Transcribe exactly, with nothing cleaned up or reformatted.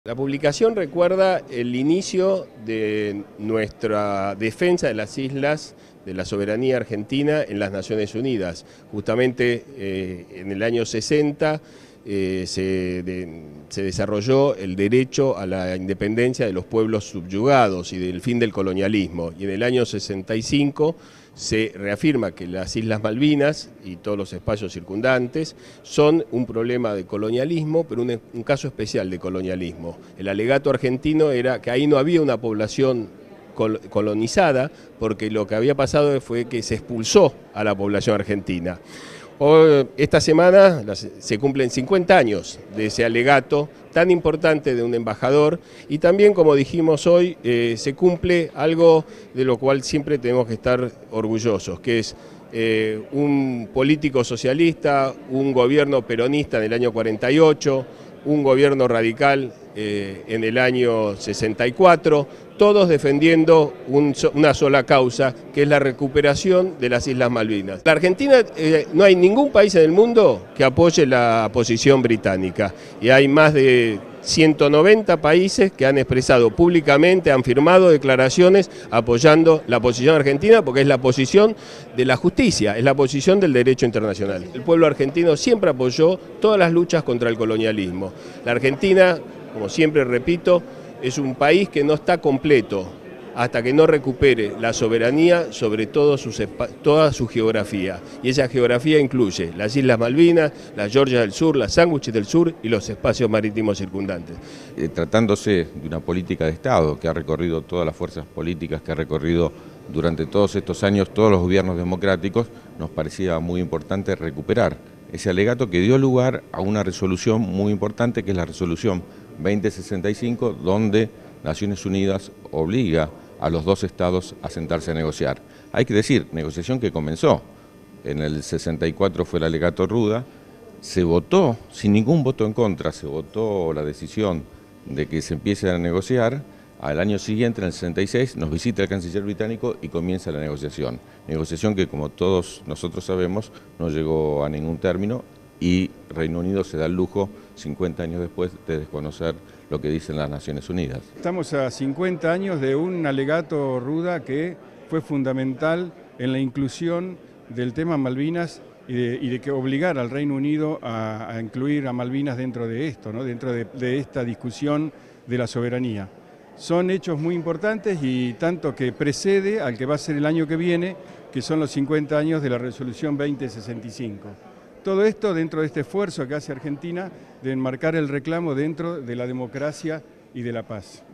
La publicación recuerda el inicio de nuestra defensa de las islas, de la soberanía argentina en las Naciones Unidas. Justamente eh, en el año sesenta eh, se, de, se desarrolló el derecho a la independencia de los pueblos subyugados y del fin del colonialismo. Y en el año sesenta y cinco se reafirma que las Islas Malvinas y todos los espacios circundantes son un problema de colonialismo, pero un, un caso especial de colonialismo. El alegato argentino era que ahí no había una población col colonizada, porque lo que había pasado fue que se expulsó a la población argentina. Hoy, esta semana se cumplen cincuenta años de ese alegato tan importante de un embajador y también, como dijimos hoy, eh, se cumple algo de lo cual siempre tenemos que estar orgullosos, que es eh, un político socialista, un gobierno peronista en el año cuarenta y ocho, un gobierno radical eh, en el año sesenta y cuatro, todos defendiendo un, una sola causa, que es la recuperación de las Islas Malvinas. La Argentina, eh, no hay ningún país en el mundo que apoye la posición británica, y hay más de ciento noventa países que han expresado públicamente, han firmado declaraciones apoyando la posición argentina, porque es la posición de la justicia, es la posición del derecho internacional. El pueblo argentino siempre apoyó todas las luchas contra el colonialismo. La Argentina, como siempre repito, es un país que no está completo hasta que no recupere la soberanía sobre todo sus, toda su geografía. Y esa geografía incluye las Islas Malvinas, las Georgias del Sur, las Sándwiches del Sur y los espacios marítimos circundantes. Eh, tratándose de una política de Estado que ha recorrido todas las fuerzas políticas, que ha recorrido durante todos estos años todos los gobiernos democráticos, nos parecía muy importante recuperar ese alegato que dio lugar a una resolución muy importante, que es la resolución veinte sesenta y cinco, donde Naciones Unidas obliga a los dos estados a sentarse a negociar. Hay que decir, negociación que comenzó. En el sesenta y cuatro fue el alegato Ruda, se votó sin ningún voto en contra, se votó la decisión de que se empiece a negociar. Al año siguiente, en el sesenta y seis, nos visita el canciller británico y comienza la negociación. Negociación que, como todos nosotros sabemos, no llegó a ningún término y Reino Unido se da el lujo, cincuenta años después, de desconocer lo que dicen las Naciones Unidas. Estamos a cincuenta años de un alegato Ruda que fue fundamental en la inclusión del tema Malvinas y de, y de que obligar al Reino Unido a, a incluir a Malvinas dentro de esto, ¿no? dentro de, de esta discusión de la soberanía. Son hechos muy importantes y tanto que precede al que va a ser el año que viene, que son los cincuenta años de la resolución veinte sesenta y cinco. Todo esto dentro de este esfuerzo que hace Argentina de enmarcar el reclamo dentro de la democracia y de la paz.